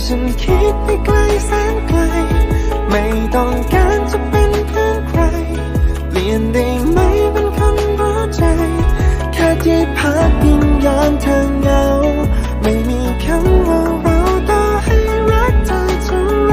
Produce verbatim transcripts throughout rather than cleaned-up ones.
ฉันคิดไปไกลแสนไกลไม่ต้องการจะเป็นเพื่อนใครเปลี่ยนได้ไหมเป็นคนรู้ใจแค่ที่พักวิญญาณเธอเหงาไม่มีคำว่าเราต่อให้รักเธอเท่าไร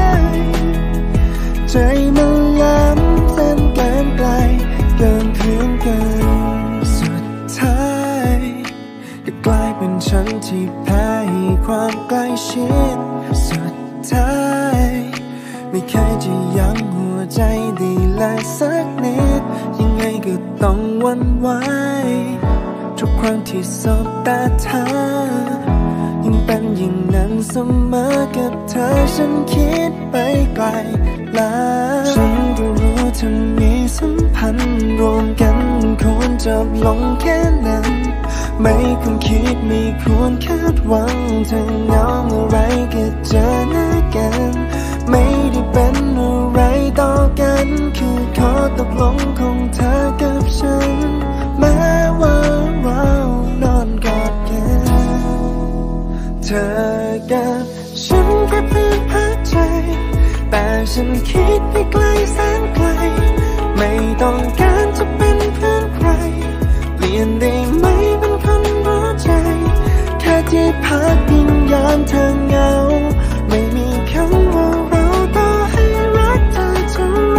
ใจมันล้ำเส้นเกินไกลเกินเพื่อนกันสุดท้ายก็กลายเป็นฉันที่แพ้ความใกล้ชิดสุดท้ายไม่เคยจะยั้งหัวใจดีและสักนิดยังไงก็ต้องหวั่นไหวทุกครั้งที่สบตาเธอยังเป็นอย่างนั้นเสมอกับเธอฉันคิดไปไกลแล้วฉันก็รู้เธอมีสัมพันธ์รวมกันควรจบลงแค่นั้นไม่ควรคิดไม่ควรคาดหวังเธอเหงาเมื่อไรก็เจอหน้ากันไม่ได้เป็นอะไรต่อกันคือขอตกลงของเธอกับฉันแม้ว่าเรานอนกอดกันเธอกับฉันแค่เพื่อนพักใจแต่ฉันคิดไปไกลแสนไกลไม่ต้องการจะเป็นเพื่อนใครเปลี่ยนได้ไหมเป็นคนรู้ใจแค่ที่พักวิญญาณเธอเหงาไม่มีคำว่าเราต่อให้รักเธอเท่าไร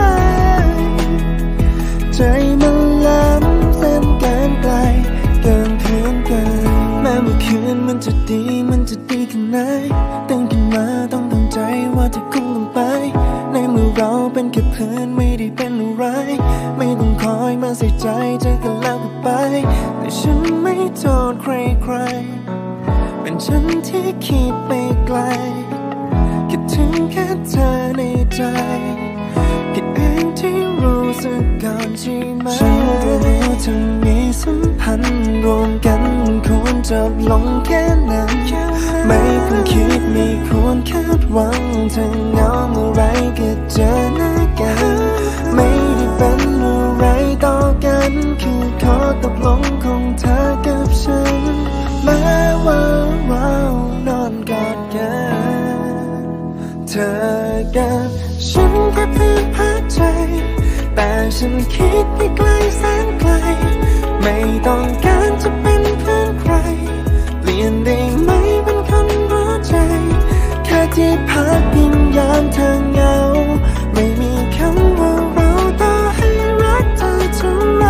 ใจมันล้ำเส้นเกินไกลเกินเพื่อนกันแม้เมื่อคืนมันจะดีมันจะดีแค่ไหนตื่นขึ้นมาต้องตั้งใจว่าจะคงต้องไปในเมื่อเราเป็นแค่เพื่อนไม่ได้เป็นอะไรไม่ต้องคอยมาใส่ใจเจอกันแล้วก็ไปแต่ฉันไม่โทษใครใครเป็นฉันที่คิดไปไกลคิดถึงแค่เธอในใจผิดเองที่รู้สึกก่อนใช่ไหมฉันรู้เธอมีสัมพันธ์รวมกันควรจบลงแค่นั้นไม่ควรคิดไม่ควรคาดหวังเธอเหงาเมื่อไรก็เจอหน้ากันไม่ได้เป็นอะไรต่อกันคือขอตกลงของเธอกับฉันแม้ว่าเรานอนกอดกันเธอกับฉันแค่เพื่อนพักใจแต่ฉันคิดไปไกลแสนไกลไม่ต้องการจะเป็นเพื่อนใครเปลี่ยนได้ไหมเป็นคนรู้ใจแค่ที่พักวิญญาณเธอเหงาไม่มีคำว่าเราต่อให้รักเธอเท่าไร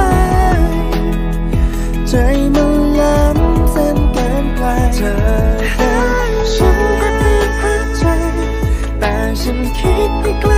ใจมันล้ำเส้นเกินไกลเธอฉันแค่เพื่อนพักใจแต่ฉันคิดไปไกล